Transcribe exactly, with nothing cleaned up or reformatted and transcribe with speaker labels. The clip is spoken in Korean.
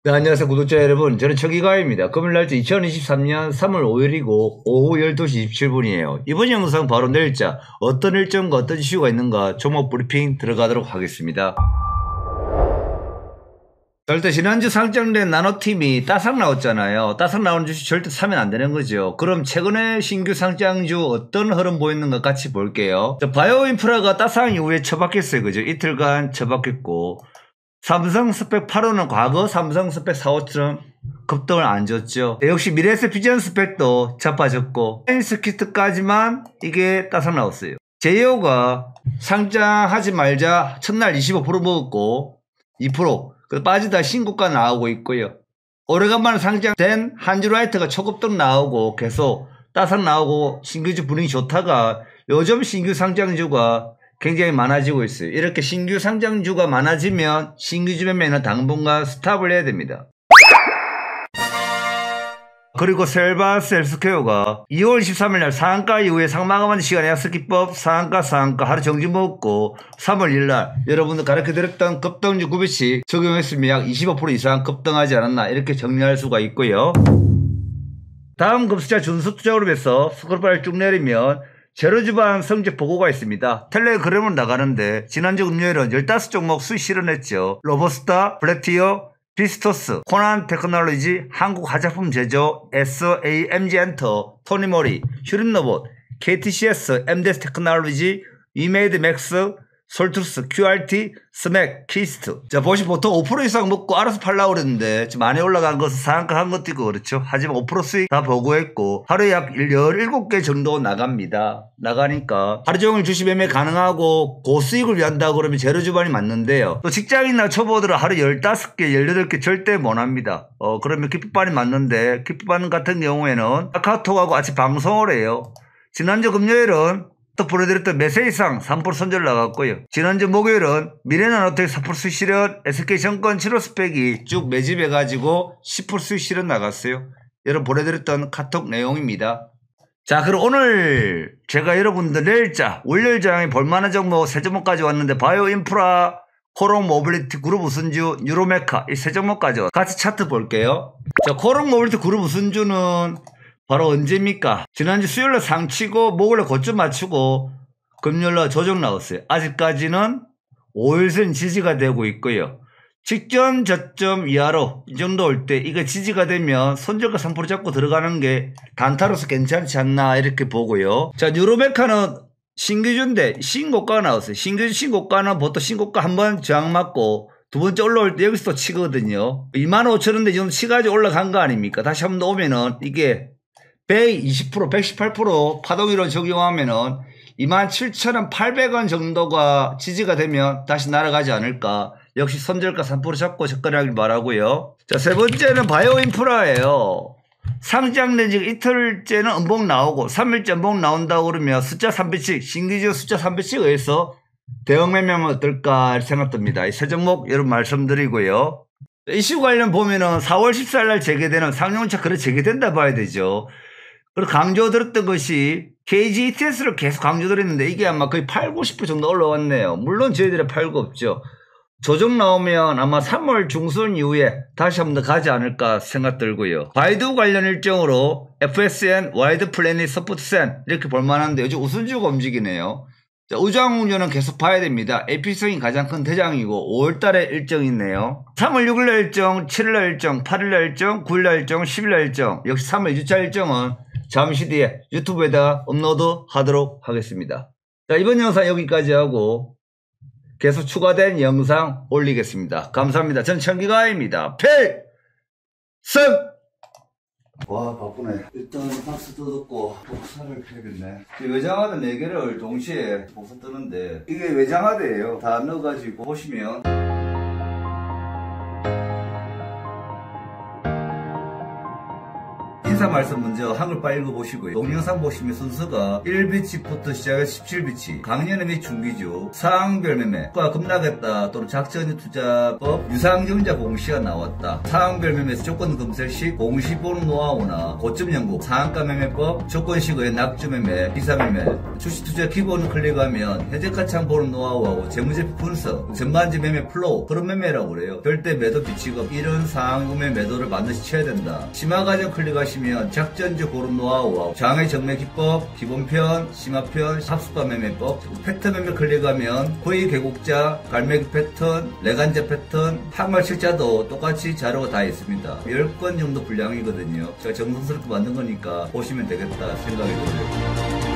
Speaker 1: 네, 안녕하세요 구독자 여러분, 저는 천기가입니다. 금요일 날짜 이천이십삼년 삼월 오일이고 오후 열두시 이십칠분이에요 이번 영상 바로 내일자 어떤 일정과 어떤 이슈가 있는가 종목 브리핑 들어가도록 하겠습니다. 절대 지난주 상장된 나노팀이 따삭 나왔잖아요. 따삭 나오는 주식 절대 사면 안 되는 거죠. 그럼 최근에 신규 상장주 어떤 흐름 보이는가 같이 볼게요. 바이오인프라가 따삭 이후에 처박혔어요. 그죠? 이틀간 처박혔고, 삼성 스펙 팔 호는 과거 삼성 스펙 사 호처럼 급등을 안 줬죠. 역시 미래에셋 비전 스펙도 자빠졌고, 엔스키트까지만 이게 따삭 나왔어요. 제이오가 상장하지 말자 첫날 이십오 퍼센트 먹었고 이 퍼센트 그 빠지다 신고가 나오고 있고요. 오래간만에 상장된 한지라이트가 초급등 나오고 계속 따삭 나오고 신규주 분위기 좋다가 요즘 신규 상장주가 굉장히 많아지고 있어요. 이렇게 신규 상장주가 많아지면 신규주 매매는 당분간 스탑을 해야 됩니다. 그리고 셀바스 헬스케어가 이월 십삼일 날 상한가 이후에 상마감하는 시간에 약속기법 상한가 상한가 하루 정지 먹고 삼월 일일 날 여러분들 가르쳐드렸던 급등주 구비치 적용했으면 약 이십오 퍼센트 이상 급등하지 않았나 이렇게 정리할 수가 있고요. 다음 급수자 준수투자그룹에서 스크롤바를 쭉 내리면 제로주반 성적 보고가 있습니다. 텔레그램으로 나가는데 지난주 금요일은 십오 종목 수익 실현했죠. 로버스타, 블랙티어, 비스토스, 코난 테크놀로지, 한국 화장품 제조, 에스에이엠지엔터, 토니모리, 휴린로봇, 케이티씨에스, 엠디에스 테크놀로지, 이메이드맥스, 솔트루스, 큐알티, 스맥, 키스트. 자, 보시 보통 오 퍼센트 이상 먹고 알아서 팔라고 그랬는데 지금 많이 올라간 것은 상한가 한 것도 있고 그렇죠. 하지만 오 퍼센트 수익 다 보고했고 하루에 약 열일곱 개 정도 나갑니다. 나가니까 하루 종일 주식 매매 가능하고 고수익을 위한다 그러면 제로주반이 맞는데요. 또 직장인이나 초보들은 하루 열다섯 개, 열여덟 개 절대 못합니다. 어, 그러면 기프반이 맞는데 기프반 같은 경우에는 카카오톡하고 같이 방송을 해요. 지난주 금요일은 또 보내드렸던 매세 이상 삼 퍼센트 선절 나갔고요. 지난주 목요일은 미래나노텍 사 퍼센트 수익 실현, 에스케이증권 칠 호 스펙이 쭉 매집해가지고 십 퍼센트 수익 실현 나갔어요. 여러분 보내드렸던 카톡 내용입니다. 자, 그럼 오늘 제가 여러분들 내일자 월요일장에 볼만한 종목 세 종목까지 왔는데 바이오인프라, 코롱 모빌리티 그룹 우선주, 뉴로메카 이 세 종목까지 같이 차트 볼게요. 자, 코롱 모빌리티 그룹 우선주는 바로 언제입니까? 지난주 수요일날 상치고 목요일날 고점 맞추고 금요일날 조정 나왔어요. 아직까지는 오일선 지지가 되고 있고요. 직전 저점 이하로 이 정도 올 때 이거 지지가 되면 손절가 삼 퍼센트 잡고 들어가는 게 단타로서 괜찮지 않나 이렇게 보고요. 자, 뉴로메카는 신규주인데 신고가가 나왔어요. 신규주 신고가는 보통 신고가 한번 저항 맞고 두 번째 올라올 때 여기서 또 치거든요. 이만 오천 원대 정도 치가지고 올라간 거 아닙니까? 다시 한번 더 오면은 이게 백이십 퍼센트, 백십팔 퍼센트 파동이론 적용하면은 이만 칠천팔백 원 정도가 지지가 되면 다시 날아가지 않을까. 역시 손절가 삼 퍼센트 잡고 접근하길 바라고요. 자, 세 번째는 바이오인프라예요. 상장된 지 이틀째는 음봉 나오고 삼일째 음봉 나온다고 그러면 숫자 삼 배씩, 신규주 숫자 삼 배씩 의해서 대응 매매하면 어떨까 생각됩니다. 이 세 종목 여러분 말씀드리고요. 이슈 관련 보면은 사월 십사일 날 재개되는 상용차 거래 재개된다 봐야 되죠. 그리고 강조드렸던 것이 케이지이티에스를 계속 강조드렸는데 이게 아마 거의 팔, 구십 퍼센트 정도 올라왔네요. 물론 저희들이 팔고 없죠. 조정 나오면 아마 삼월 중순 이후에 다시 한번 더 가지 않을까 생각 들고요. 바이두 관련 일정으로 에프에스엔, 와이드 플래닛, 서포트센 이렇게 볼만한데 요즘 우선주가 움직이네요. 자, 우주항공주는 계속 봐야 됩니다. 에이피성이 가장 큰 대장이고 오월달에 일정이 있네요. 삼월 육일 날 일정, 칠일 날 일정, 팔일 날 일정, 구일 날 일정, 십일 날 일정. 역시 삼월 이 주차 일정은 잠시 뒤에 유튜브에다가 업로드 하도록 하겠습니다. 자, 이번 영상 여기까지 하고 계속 추가된 영상 올리겠습니다. 감사합니다. 전 천기가입니다. 필승! 와, 바쁘네. 일단 박스 뜯었고 복사를 해야겠네. 외장하드 네 개를 동시에 복사 뜨는데 이게 외장하드예요. 다 넣어가지고 보시면 행사 말씀 먼저 한글 빨리 읽어보시고요. 동영상 보시면 순서가 일 비치부터 시작해서 십칠 비치, 강연의 및 중기주, 사항별 매매가 급락했다 또는 작전 투자법, 유상증자 공시가 나왔다. 사항별 매매에서 조건 검색 시 공시 보는 노하우나 고점 연구, 상한가 매매법, 조건식의 낙주 매매, 비사 매매, 주식 투자 기본을 클릭하면 현재가 창 보는 노하우하고 재무제표 분석, 전반지 매매 플로우, 그런 매매라고 그래요. 절대 매도 비치급, 이런 상황금의 매도를 반드시 쳐야 된다. 심화 과정 클릭하시면 작전주 고른 노하우하고 장외 정매 기법, 기본편, 심화편, 합수가 매매법, 패턴 매매 클릭하면 거의 계곡자, 갈매기 패턴, 레간자 패턴, 항말 실자도 똑같이 자료가 다 있습니다. 십 건 정도 분량이거든요. 제가 정성스럽게 만든 거니까 보시면 되겠다 생각이 들어요.